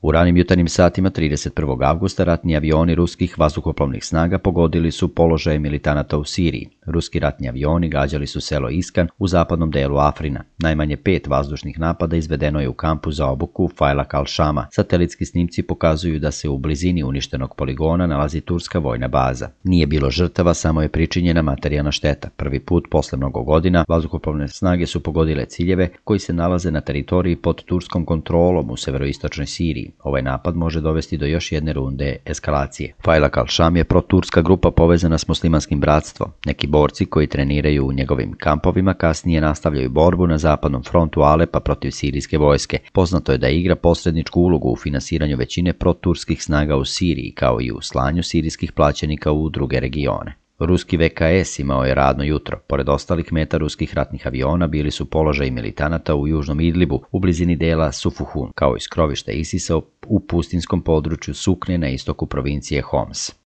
U ranim jutarnjim satima 31. avgusta ratni avioni ruskih vazduhoplovnih snaga pogodili su položaje militanata u Siriji. Ruski ratni avioni gađali su selo Iskan u zapadnom delu Afrina. Najmanje 5 vazdušnih napada izvedeno je u kampu za obuku Failak al-Shama. Satelitski snimci pokazuju da se u blizini uništenog poligona nalazi turska vojna baza. Nije bilo žrtava, samo je pričinjena materijalna šteta. Prvi put posle mnogo godina vazduhoplovne snage su pogodile ciljeve koji se nalaze na teritoriji pod turskom kontrolom u severoistočnoj Siriji. Ovaj napad može dovesti do još jedne runde eskalacije. Failak al-Sham je proturska grupa povezana s muslimanskim bratstvom. Neki borci koji treniraju u njegovim kampovima kasnije nastavljaju borbu na zapadnom frontu Alepa protiv sirijske vojske. Poznato je da igra posredničku ulogu u finansiranju većine proturskih snaga u Siriji, kao i u slanju sirijskih plaćenika u druge regione. Ruski VKS imao je radno jutro. Pored ostalih meta ruskih ratnih aviona bili su položaji militanata u južnom Idlibu, u blizini dela Sufuhun, kao i skrovište ISIS-a u pustinskom području Sukne na istoku provincije Homs.